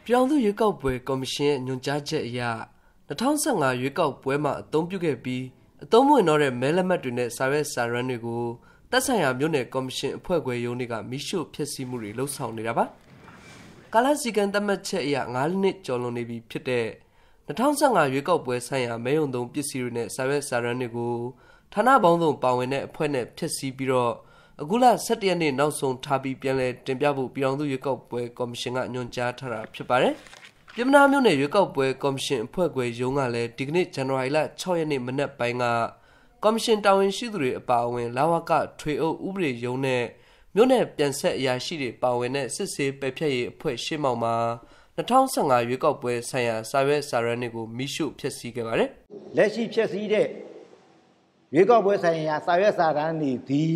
ပြောင်းသူရွေးကောက်ပွဲကော်မရှင်ညွှန်ကြားချက်အရ2015ရွေးကောက်ပွဲမှာအသုံးပြုခဲ့ပြီးအသုံးဝင်တော့တဲ့မဲလက်မှတ်တွေနဲ့စာရွက်စာတမ်းတွေကိုသက်ဆိုင်ရာမြို့နယ်ကော်မရှင်အဖွဲ့ခွဲရုံးတွေကမိရှုဖျက်ဆီးမှုတွေလှုပ်ဆောင်နေတာပါကာလစီကံသတ်မှတ်ချက်အရ9နှစ်ကျော်လွန်နေပြီဖြစ်တဲ့2015ရွေးကောက်ပွဲဆိုင်ရာမဲယုံသုံးပစ္စည်းတွေနဲ့စာရွက်စာတမ်းတွေကိုဌာနပေါင်းစုံပါဝင်တဲ့အဖွဲ့နဲ့ဖျက်ဆီးပြီးတော့အခုလ17ရက်နေ့နောက်ဆုံးထားပြီးပြန်လည်တင်ပြဖို့ပြည်ထောင်စုရွေးကောက်ပွဲကော်မရှင်ကညွှန်ကြားထားတာဖြစ်ပါတယ်။ပြည်မနာမြို့နယ်ရွေးကောက်ပွဲကော်မရှင်အဖွဲ့ခွဲရုံးကလည်းဒီကနေ့ဇန်နဝါရီလ6ရက်နေ့မနက်ပိုင်းကကော်မရှင်တာဝန်ရှိသူတွေအပါအဝင်လာဝကထွေအုပ်ဥပဒေရုံးနဲ့မြို့နယ်ပြန်ဆက်အရာရှိတွေပါဝင်တဲ့စစ်ဆေးပယ်ဖျက်ရေးအဖွဲ့ရှေ့မှောက်မှာ2015ရွေးကောက်ပွဲဆိုင်ရာစာရွက်စာတမ်းတွေကိုမိရှုဖျက်ဆီးခဲ့ပါတယ်။လက်ရှိဖျက်ဆီးတဲ့ရွေးကောက်ပွဲဆိုင်ရာစာရွက်စာတမ်းတွေဒီ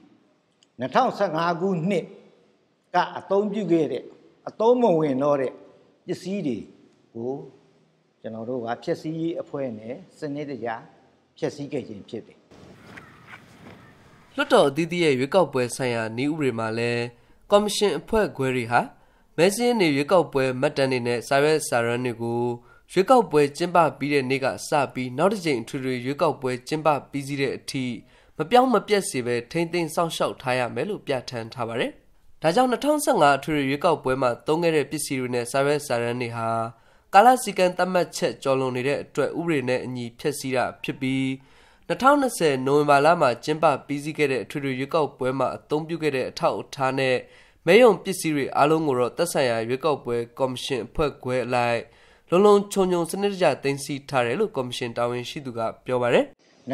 2015ခုနှစ်ကအသုံးပြုခဲ့တဲ့အသုံးမဝင်တော့တဲ့ပစ္စည်းတွေကိုကျွန်တော်တို့ကဖျက်ဆီးရေးအဖွဲ့နဲ့စနစ်တကျဖျက်ဆီးခဲ့ခြင်းဖြစ်တယ်လွှတ်တော်အသီးသီးရဲ့ရွေးကောက်ပွဲဆိုင်ရာဤဥပဒေမှာလည်းကော်မရှင်အဖွဲ့ခွဲတွေဟာမဲစင်းနေရွေးကောက်ပွဲမှတ်တမ်းတွေနဲ့စာရွက်စာတမ်းတွေကိုရွေးကောက်ပွဲကျင်းပပြီးတဲ့နေ့ကစပြီးနောက်တစ်ကြိမ်ထွေထွေရွေးကောက်ပွဲကျင်းပပြီးစီးတဲ့အထိမပြောင်းမပြတ်စေပဲထိမ့်သိမ်းစောင့်ရှောက်ထားရမယ်လို့ပြဋ္ဌာန်းထားပါတယ်။ဒါကြောင့်2015အထွေထွေရွေးကောက်ပွဲမှာသုံးခဲ့တဲ့ပစ္စည်းတွေနဲ့စာရွက်စာတမ်းတွေဟာကာလစီကံသတ်မှတ်ချက်ကျော်လွန်နေတဲ့အတွက်ဥပဒေနဲ့အညီဖျက်ဆီးတာဖြစ်ပြီး2020နိုဝင်ဘာလမှာကျင်းပပြီးစီးခဲ့တဲ့အထွေထွေရွေးကောက်ပွဲမှာအသုံးပြုခဲ့တဲ့အထောက်အထားနဲ့မဲယုံပစ္စည်းတွေအားလုံးကိုတော့သက်ဆိုင်ရာရွေးကောက်ပွဲကော်မရှင်အဖွဲ့ခွဲအလိုက်လုံလုံခြုံခြုံစနစ်တကျသိမ်းဆည်းထားတယ်လို့ကော်မရှင်တာဝန်ရှိသူကပြောပါတယ်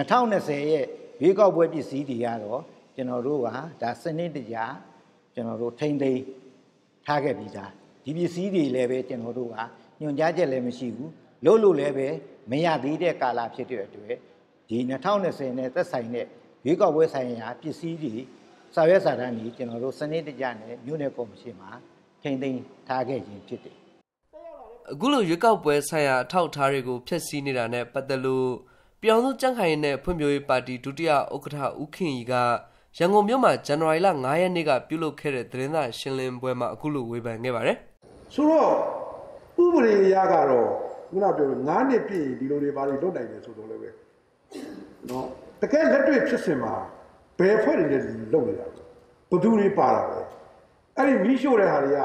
2020ရဲ့ရွေးကောက်ပွဲပစ္စည်းတွေကတော့ကျွန်တော်တို့ကဒါစနစ်တကျကျွန်တော်တို့ထိမ့်သိမ်းထားခဲ့ပြီးသားဒီပစ္စည်းတွေလည်းပဲကျွန်တော်တို့ကညွှန်ကြားချက်လည်းမရှိဘူးလို့လည်းပဲမရသေးတဲ့ကာလဖြစ်တဲ့အတွက်ဒီ2020နဲ့သက်ဆိုင်တဲ့ရွေးကောက်ပွဲဆိုင်ရာပစ္စည်းတွေစာရွက်စာတမ်းတွေကျွန်တော်တို့စနစ်တကျနဲ့မြို့နယ်ကော်မရှင်မှာထိမ့်သိမ်းထားခဲ့ခြင်းဖြစ်တယ်အခုလိုရွေးကောက်ပွဲဆိုင်ရာအထောက်အထားတွေကိုဖျက်ဆီးနေတာနဲ့ပတ်သက်လို့ပြည်အောင်စုကြံ့ခိုင်ရေးနဲ့ဖွံ့ဖြိုးရေးပါတီဒုတိယဥက္ကဋ္ဌဦးခင်ရီကရန်ကုန်မြို့မှာဇန်နဝါရီလ9ရက်နေ့ကပြုလုပ်ခဲ့တဲ့သတင်းစာရှင်းလင်းပွဲမှာအခုလိုဝေဖန်ခဲ့ပါတယ်။ဆိုတော့ဥပဒေအရကတော့ခုနပြောလို့9နှစ်ပြည့်ဒီလိုတွေပါလို့လုပ်နိုင်တယ်ဆိုတော့လည်းပဲနော်တကယ်လက်တွေ့ဖြစ်စဉ်မှာဘယ်ဖွဲ့တွေနဲ့လုပ်နေတာလဲဘယ်သူတွေပါတာလဲအဲ့ဒီမိရှို့တဲ့ဟာတွေက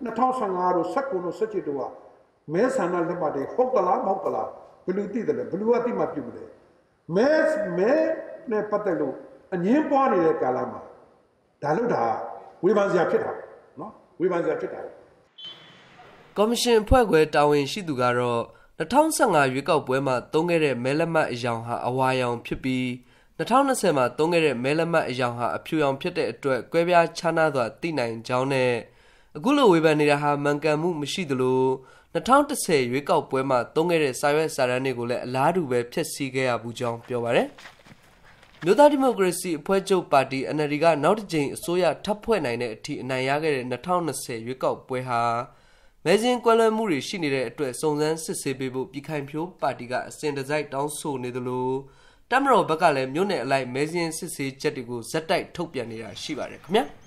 2015တို့19တို့17တို့ကမဲဆန္ဒလက်မှတ်တွေဟုတ်သလားမဟုတ်သလားဘယ်လိုသိတယ်လဲဘယ်လိုအသိမှပြုမလဲမဲနဲ့ပတ်သက်လို့အငင်းပွားနေတဲ့ကာလမှာဒါလို့ဒါဝေဖန်စရာဖြစ်တာနော်ဝေဖန်စရာဖြစ်တာကော်မရှင်အဖွဲ့ခွဲတာဝန်ရှိသူကတော့2015ရွေးကောက်ပွဲမှာသုံးခဲ့တဲ့မဲလက်မှတ်အယောင်ဟာအဝါရောင်ဖြစ်ပြီး2020မှာသုံးခဲ့တဲ့မဲလက်မှတ်အယောင်ဟာအဖြူရောင်ဖြစ်တဲ့အတွက်ကွဲပြားခြားနားစွာသိနိုင်ကြောင်းနဲ့အခုလိုဝေဖန်နေတာဟာမှန်ကန်မှုမရှိသလို2010ရွေးကောက်ပွဲမှာသုံးခဲ့တဲ့စာရွက်စာတမ်းတွေကိုလည်းအလားတူပဲဖျက်ဆီးခဲ့ရဘူးကြောင်းပြောပါတယ်။မြို့သားဒီမိုကရေစီအဖွဲ့ချုပ်ပါတီ NLD ကနောက်တစ်ကြိမ်အစိုးရထပ်ဖွဲ့နိုင်တဲ့အထိအနိုင်ရခဲ့တဲ့2020ရွေးကောက်ပွဲဟာမဲစင်းကွဲလွဲမှုတွေရှိနေတဲ့အတွက်စုံစမ်းစစ်ဆေးပေးဖို့ပြည်ခိုင်ဖြိုးပါတီကအစဉ်တစိုက်တောင်းဆိုနေသလိုတမတော်ဘက်ကလည်းမြို့နယ်အလိုက်မဲစင်းစစ်ဆေးချက်တွေကိုဇက်တိုက်ထုတ်ပြန်နေတာရှိပါတယ်ခင်ဗျာ။